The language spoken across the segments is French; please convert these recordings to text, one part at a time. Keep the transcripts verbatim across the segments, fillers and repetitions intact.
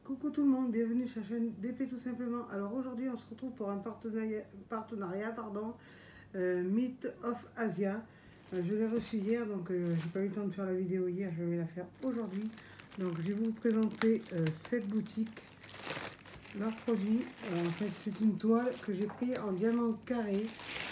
Coucou tout le monde, bienvenue sur la chaîne D P tout simplement. Alors aujourd'hui on se retrouve pour un partenariat, partenariat pardon, euh, Myth of Asia. Euh, je l'ai reçu hier, donc euh, j'ai pas eu le temps de faire la vidéo hier, je vais la faire aujourd'hui. Donc je vais vous présenter euh, cette boutique, leurs produits. Euh, en fait c'est une toile que j'ai pris en diamant carré.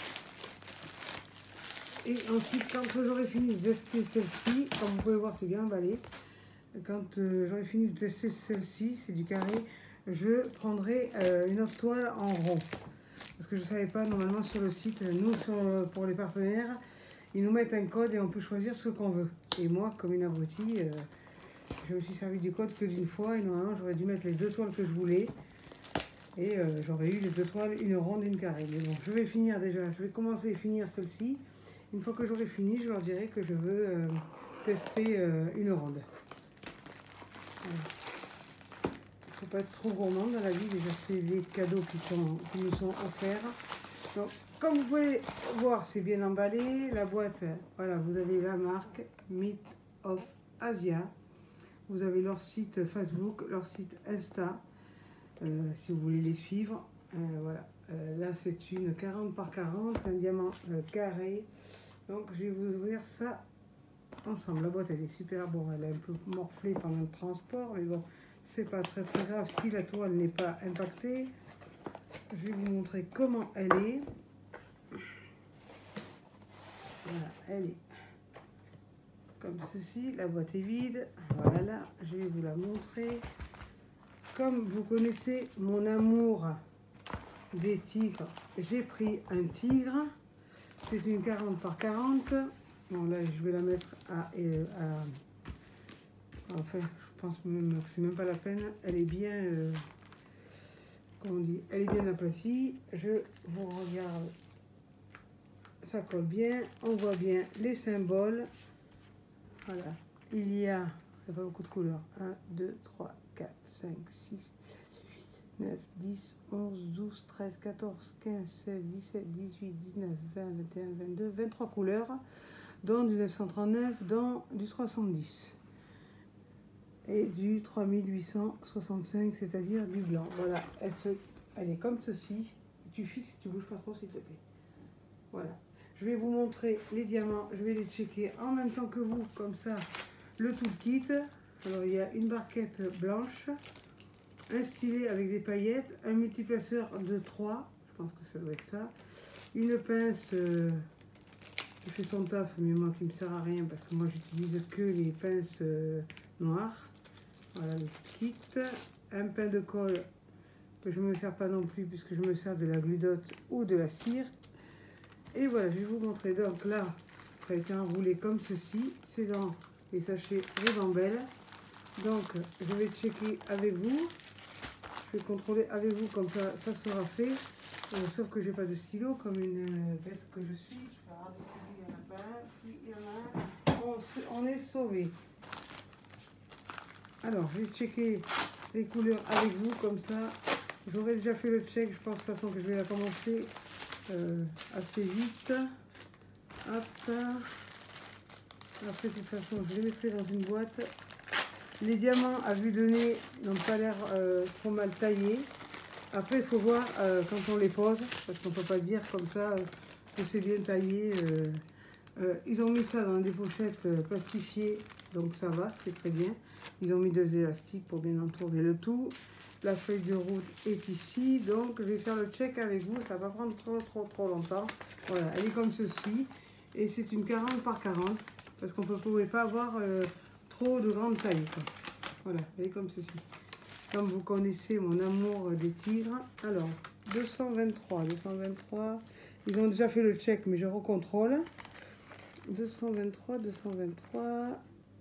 Et ensuite quand j'aurai fini de tester celle-ci, comme vous pouvez voir c'est bien emballé. Quand euh, j'aurai fini de tester celle-ci, c'est du carré, je prendrai euh, une autre toile en rond. Parce que je ne savais pas, normalement sur le site, nous, sur, pour les partenaires, ils nous mettent un code et on peut choisir ce qu'on veut. Et moi, comme une abrutie, euh, je me suis servi du code que d'une fois et normalement j'aurais dû mettre les deux toiles que je voulais. Et euh, j'aurais eu les deux toiles, une ronde et une carrée. Mais bon, je vais finir déjà, je vais commencer et finir celle-ci. Une fois que j'aurai fini, je leur dirai que je veux euh, tester euh, une ronde. Il ne faut pas être trop gourmand dans la vie, déjà c'est des cadeaux qui, sont, qui nous sont offerts. Donc, comme vous pouvez voir, c'est bien emballé. La boîte, voilà, vous avez la marque Myth of Asia. Vous avez leur site Facebook, leur site Insta, euh, si vous voulez les suivre. Euh, voilà, euh, là c'est une quarante par quarante, un diamant euh, carré. Donc je vais vous ouvrir ça ensemble. La boîte elle est super, bon elle est un peu morflée pendant le transport, mais bon c'est pas très très grave si la toile n'est pas impactée. Je vais vous montrer comment elle est. Voilà, elle est comme ceci, la boîte est vide. Voilà, je vais vous la montrer. Comme vous connaissez mon amour des tigres, j'ai pris un tigre. C'est une quarante par quarante. Bon là je vais la mettre à, euh, à enfin je pense même que c'est même pas la peine. Elle est bien euh, comment on dit, elle est bien aplatie. Je vous regarde, ça colle bien, on voit bien les symboles. Voilà, il y a, il y a pas beaucoup de couleurs, un, deux, trois, quatre, cinq, six, sept, huit, neuf, dix, onze, douze, treize, quatorze, quinze, seize, dix-sept, dix-huit, dix-neuf, vingt, vingt et un, vingt-deux, vingt-trois couleurs, dont du neuf cent trente-neuf, dont du trois cent dix et du trois mille huit cent soixante-cinq, c'est-à-dire du blanc. Voilà, elle, se, elle est comme ceci. Tu fixes, tu bouges pas trop s'il te plaît. Voilà. Je vais vous montrer les diamants, je vais les checker en même temps que vous, comme ça, le toolkit. Alors il y a une barquette blanche, un stylet avec des paillettes, un multiplaceur de trois, je pense que ça doit être ça, une pince euh, qui fait son taf, mais moi qui ne me sert à rien parce que moi j'utilise que les pinces euh, noires. Voilà le kit, un pain de colle que je ne me sers pas non plus puisque je me sers de la glue dot ou de la cire. Et voilà, je vais vous montrer. Donc là, ça a été enroulé comme ceci. C'est dans les sachets ribambelle. Donc, je vais checker avec vous. Je vais contrôler avec vous, comme ça, ça sera fait. Euh, sauf que j'ai pas de stylo, comme une euh, bête que je suis. Je vais regarder si il y en a pas un. Si il y en a un, on, on est sauvé. Alors, je vais checker les couleurs avec vous, comme ça. J'aurais déjà fait le check. Je pense de toute façon que je vais la commencer Euh, assez vite. Hop. Après de toute façon je les mettrai dans une boîte. Les diamants à vue de nez n'ont pas l'air euh, trop mal taillés. Après il faut voir euh, quand on les pose, parce qu'on peut pas dire comme ça euh, que c'est bien taillé. euh, euh, ils ont mis ça dans des pochettes euh, plastifiées, donc ça va, c'est très bien. Ils ont mis deux élastiques pour bien entourer le tout. La feuille de route est ici, donc je vais faire le check avec vous, ça va prendre trop trop trop longtemps. Voilà, elle est comme ceci, et c'est une quarante par quarante, parce qu'on ne pouvait pas avoir euh, trop de grande taille, quoi. Voilà, elle est comme ceci. Comme vous connaissez mon amour des tigres. Alors, deux cent vingt-trois, deux cent vingt-trois, ils ont déjà fait le check, mais je recontrôle. deux cent vingt-trois, deux cent vingt-trois,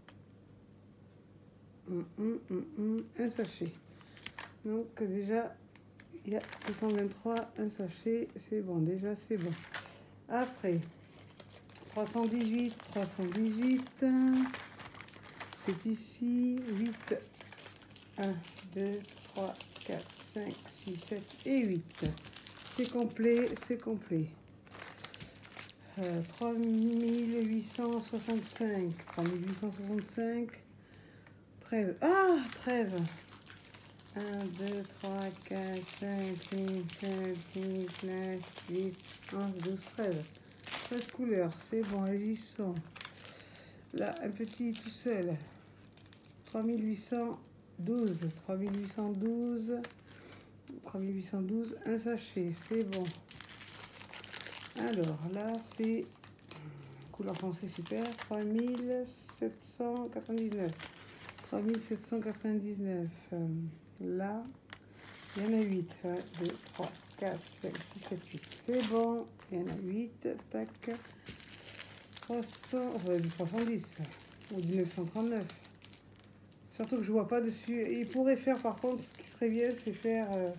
hum, hum, hum, hum, un sachet. Donc déjà, il y a deux cent vingt-trois, un sachet, c'est bon, déjà c'est bon. Après, trois cent dix-huit, trois cent dix-huit, c'est ici, huit, un, deux, trois, quatre, cinq, six, sept et huit. C'est complet, c'est complet. Euh, trois mille huit cent soixante-cinq, trois mille huit cent soixante-cinq, treize, ah, treize. un, deux, trois, quatre, cinq, six, sept, huit, neuf, dix, onze, douze, treize. treize couleurs, c'est bon, elles y sont. Là, un petit tout seul. trois mille huit cent douze. trois mille huit cent douze. trois mille huit cent douze. Un sachet, c'est bon. Alors, là, c'est... Couleur foncée, super. trois mille sept cent quatre-vingt-dix-neuf. trois mille sept cent quatre-vingt-dix-neuf. Euh, là, il y en a huit. un, deux, trois, quatre, cinq, six, sept, huit. C'est bon. Il y en a huit. Tac. trois cents, enfin, du trois cent dix. Ou du neuf cent trente-neuf. Surtout que je vois pas dessus. Il pourrait faire, par contre, ce qui serait bien, c'est faire euh,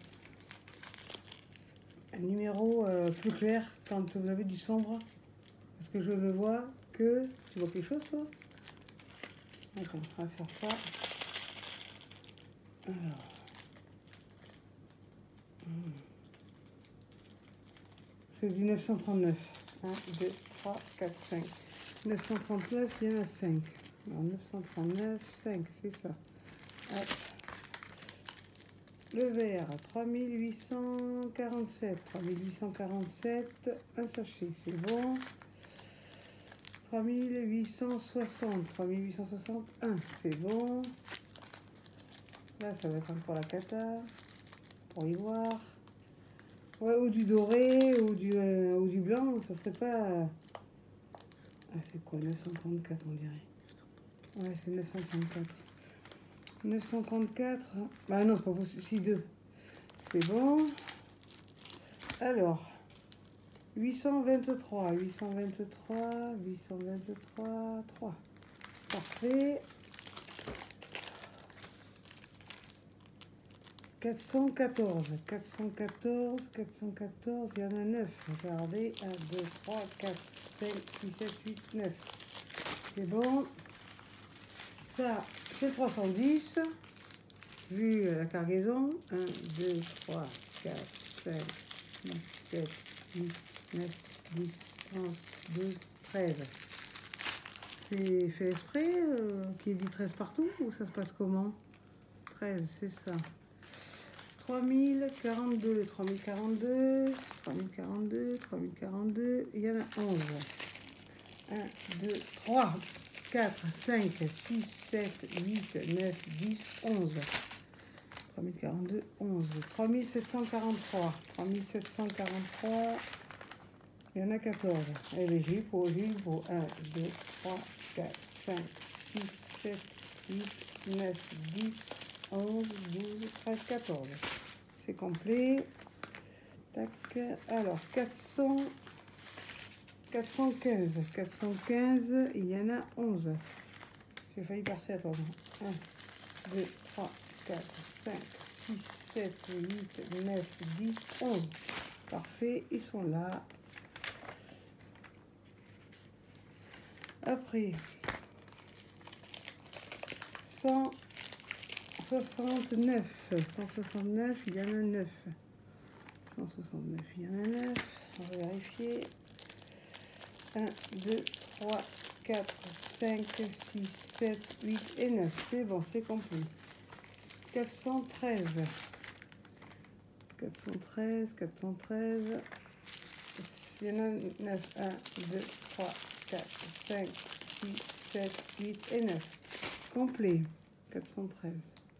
un numéro euh, plus clair quand vous avez du sombre. Parce que je ne vois que... Tu vois quelque chose, toi? Attends, on va faire ça. Alors. C'est du neuf cent trente-neuf. un, deux, trois, quatre, cinq. neuf cent trente-neuf, il y en a cinq. Alors, neuf cent trente-neuf, cinq, c'est ça. Hop. Le vert, trois mille huit cent quarante-sept. trois mille huit cent quarante-sept, un sachet, c'est bon. trois mille huit cent soixante. trois mille huit cent soixante, un, c'est bon. Là, ça va être pour la cata. Pour y voir. Ouais, ou du doré, ou du, euh, ou du blanc, ça serait pas... Ah, c'est quoi, neuf cent trente-quatre, on dirait. Ouais, c'est neuf cent trente-quatre. neuf cent trente-quatre, bah non, c'est pas possible, si, deux. C'est bon. Alors, huit cent vingt-trois, huit cent vingt-trois, huit cent vingt-trois, trois. Parfait. quatre cent quatorze, quatre cent quatorze, quatre cent quatorze, il y en a neuf. Regardez, un, deux, trois, quatre, cinq, six, sept, huit, neuf. C'est bon. Ça, c'est trois cent dix. Vu la cargaison. un, deux, trois, quatre, cinq, six, sept, huit, neuf, dix, onze, douze, treize. C'est fait exprès euh, qu'il dit treize partout ou ça se passe comment? treize, c'est ça. trois mille quarante-deux, trois mille quarante-deux, trois mille quarante-deux, trois mille quarante-deux, il y en a onze. un, deux, trois, quatre, cinq, six, sept, huit, neuf, dix, onze. trois mille quarante-deux, onze. trois mille sept cent quarante-trois, trois mille sept cent quarante-trois, il y en a quatorze. Et les J pour J pour un, deux, trois, quatre, cinq, six, sept, huit, neuf, dix, onze, douze, treize, quatorze. C'est complet. Tac. Alors, quatre cents, quatre cent quinze. quatre cent quinze, il y en a onze. J'ai failli passer à toi. un, deux, trois, quatre, cinq, six, sept, huit, neuf, dix, onze. Parfait, ils sont là. Après, cent soixante-neuf, cent soixante-neuf, il y en a neuf. cent soixante-neuf, il y en a neuf. On va vérifier. un, deux, trois, quatre, cinq, six, sept, huit et neuf. C'est bon, c'est complet. quatre cent treize. quatre cent treize, quatre cent treize. Il y en a neuf. un, deux, trois, quatre, cinq, six, sept, huit et neuf. Complet. quatre cent treize.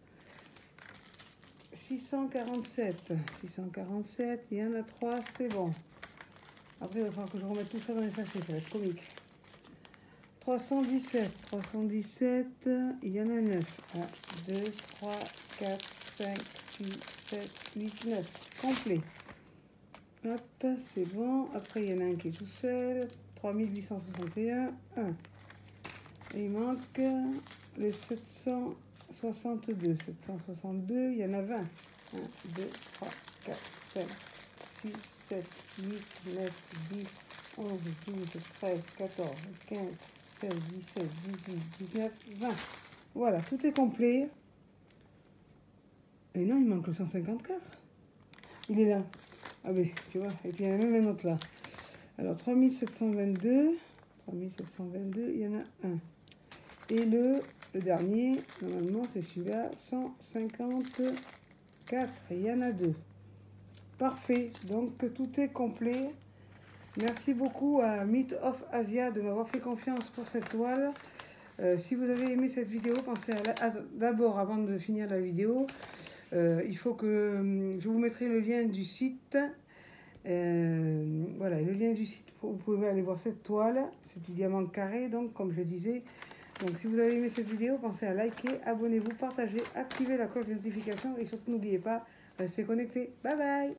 six cent quarante-sept. six cent quarante-sept, il y en a trois, c'est bon. Après, il va falloir que je remette tout ça dans les sachets, ça va être comique. trois cent dix-sept. trois cent dix-sept, il y en a neuf. un, deux, trois, quatre, cinq, six, sept, huit, neuf. Complet. Hop, c'est bon. Après, il y en a un qui est tout seul. trois mille huit cent soixante et un. un. Et il manque le sept cent soixante-deux. sept cent soixante-deux, il y en a vingt. un, deux, trois, quatre, cinq, six, sept, huit, neuf, dix, onze, douze, treize, quatorze, quinze, seize, dix-sept, dix-huit, dix-neuf, vingt. Voilà, tout est complet. Et non, il manque le cent cinquante-quatre. Il est là. Ah oui, tu vois. Et puis il y en a même un autre là. Alors, trois mille sept cent vingt-deux. trois mille sept cent vingt-deux, il y en a un. Et le, le dernier, normalement, c'est celui-là, cent cinquante-quatre. quatre, il y en a deux. Parfait, donc tout est complet. Merci beaucoup à Myth of Asia de m'avoir fait confiance pour cette toile. Euh, si vous avez aimé cette vidéo, pensez à, à d'abord, avant de finir la vidéo, euh, il faut que je vous mettrai le lien du site. Euh, voilà, le lien du site, vous pouvez aller voir cette toile. C'est du diamant carré, donc comme je disais. Donc si vous avez aimé cette vidéo, pensez à liker, abonnez-vous, partagez, activez la cloche de notification et surtout n'oubliez pas, restez connectés. Bye bye!